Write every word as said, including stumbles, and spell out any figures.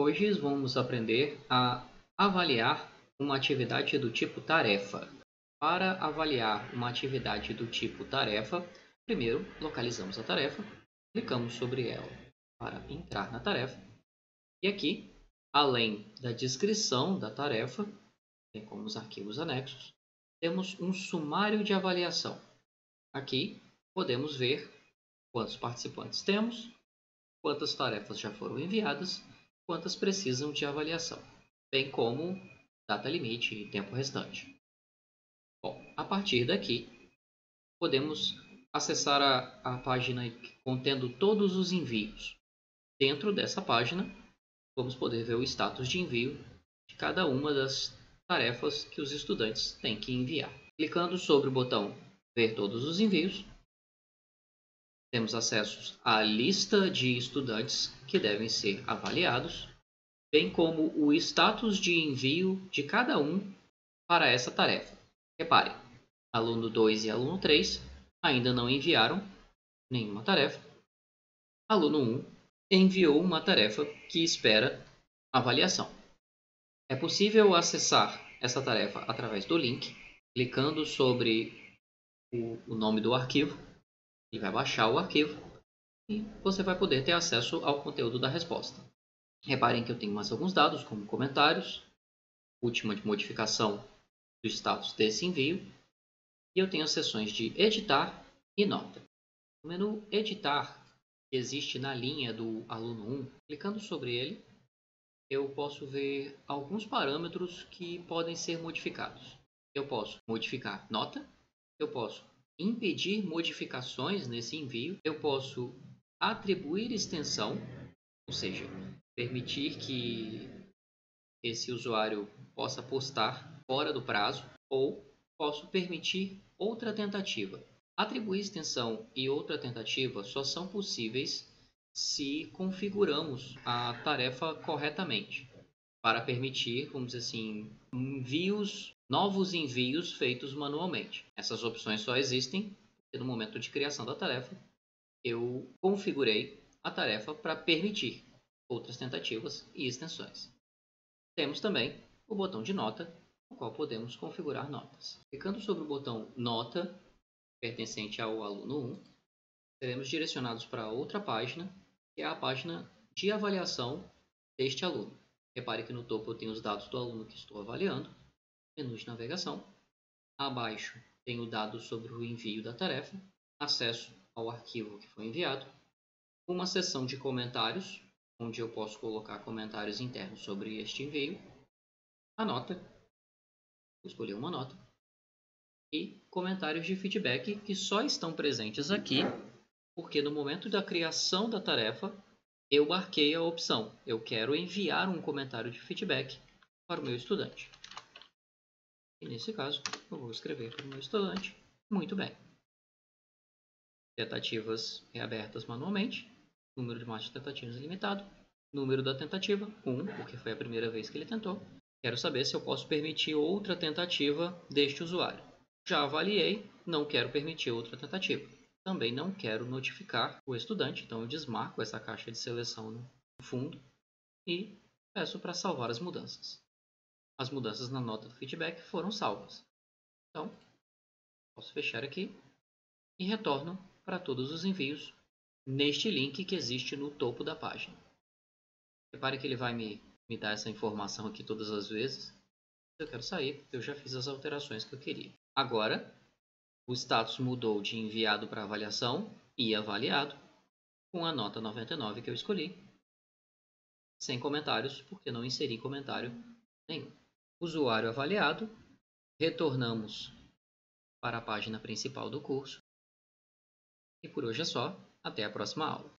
Hoje vamos aprender a avaliar uma atividade do tipo tarefa. Para avaliar uma atividade do tipo tarefa, primeiro localizamos a tarefa, clicamos sobre ela para entrar na tarefa. E aqui, além da descrição da tarefa, bem como os arquivos anexos, temos um sumário de avaliação. Aqui podemos ver quantos participantes temos, quantas tarefas já foram enviadas, quantas precisam de avaliação, bem como data limite e tempo restante. Bom, a partir daqui, podemos acessar a, a página contendo todos os envios. Dentro dessa página, vamos poder ver o status de envio de cada uma das tarefas que os estudantes têm que enviar. Clicando sobre o botão Ver todos os envios, temos acesso à lista de estudantes que devem ser avaliados, bem como o status de envio de cada um para essa tarefa. Reparem, aluno dois e aluno três ainda não enviaram nenhuma tarefa. Aluno um enviou uma tarefa que espera avaliação. É possível acessar essa tarefa através do link, clicando sobre o, o nome do arquivo. Ele vai baixar o arquivo e você vai poder ter acesso ao conteúdo da resposta. Reparem que eu tenho mais alguns dados, como comentários, última modificação do status desse envio, e eu tenho as seções de editar e nota. No menu editar, que existe na linha do aluno um, clicando sobre ele, eu posso ver alguns parâmetros que podem ser modificados. Eu posso modificar nota, eu posso impedir modificações nesse envio, eu posso atribuir extensão, ou seja, permitir que esse usuário possa postar fora do prazo, ou posso permitir outra tentativa. Atribuir extensão e outra tentativa só são possíveis se configuramos a tarefa corretamente, para permitir, vamos dizer assim, envios, novos envios feitos manualmente. Essas opções só existem porque no momento de criação da tarefa eu configurei a tarefa para permitir outras tentativas e extensões. Temos também o botão de nota, no qual podemos configurar notas. Clicando sobre o botão nota, pertencente ao aluno um, seremos direcionados para outra página, que é a página de avaliação deste aluno. Repare que no topo eu tenho os dados do aluno que estou avaliando, menu de navegação. Abaixo tenho dados sobre o envio da tarefa, acesso ao arquivo que foi enviado, uma seção de comentários, onde eu posso colocar comentários internos sobre este envio, a nota, vou escolher uma nota, e comentários de feedback que só estão presentes aqui, porque no momento da criação da tarefa, eu marquei a opção, eu quero enviar um comentário de feedback para o meu estudante. E nesse caso, eu vou escrever para o meu estudante, muito bem. Tentativas reabertas manualmente, número de marcas de tentativas ilimitado, número da tentativa, um, porque foi a primeira vez que ele tentou. Quero saber se eu posso permitir outra tentativa deste usuário. Já avaliei, não quero permitir outra tentativa. Também não quero notificar o estudante, então eu desmarco essa caixa de seleção no fundo e peço para salvar as mudanças. As mudanças na nota do feedback foram salvas. Então, posso fechar aqui e retorno para todos os envios neste link que existe no topo da página. Repare que ele vai me, me dar essa informação aqui todas as vezes. Eu quero sair, porque eu já fiz as alterações que eu queria. Agora, o status mudou de enviado para avaliação e avaliado, com a nota noventa e nove que eu escolhi, sem comentários, porque não inseri comentário nenhum. Usuário avaliado, retornamos para a página principal do curso. E por hoje é só, até a próxima aula.